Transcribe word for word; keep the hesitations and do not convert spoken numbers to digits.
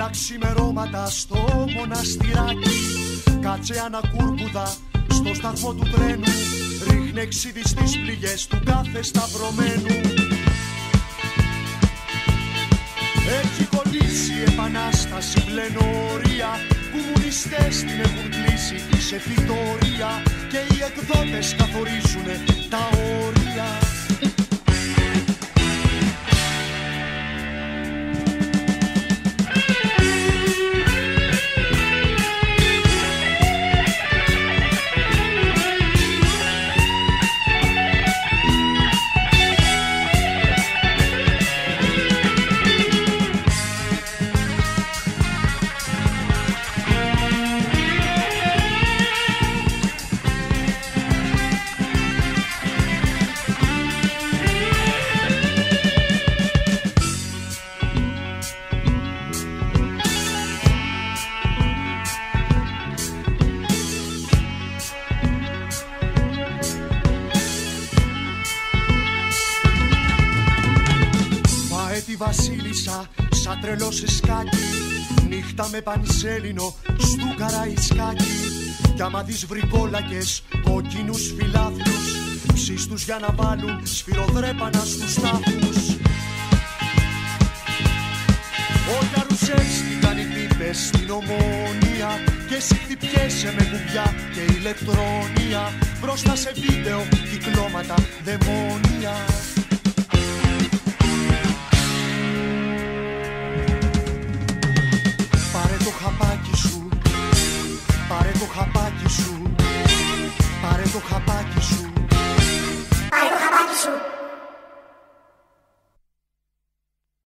τα ξημερώματα στο μοναστηράκι. Κάτσε ανακούρκουδα στο σταθμό του τρένου, ρίχνε ξύδι στις πληγές του κάθε σταυρωμένου. Έχει κολλήσει η επανάσταση πλενορία, κομμουνιστές την έχουν κλείσει σε φυτορία και οι εκδότες καθορίζουνε τα όρια. Τη βασίλισσα σαν τρελό σε σκάκι, νύχτα με πανσέλινο στου Καραϊσκάκι. Κι άμα δεις βρικόλακες κόκκινους φιλάθλους, ψίστους για να βάλουν σφυροδρέπανα στους τάφους. Ο Καρουσέλς τι κάνει πίπες στην Ομόνια και εσύ χτυπιέσαι με κουμπιά και ηλεκτρόνια μπροστά σε βίντεο κυκλώματα δαιμόνια. Πάρε το χαπάκι σου, πάρε το χαπάκι σου, πάρε το χαπάκι σου, πάρε το χαπάκι σου.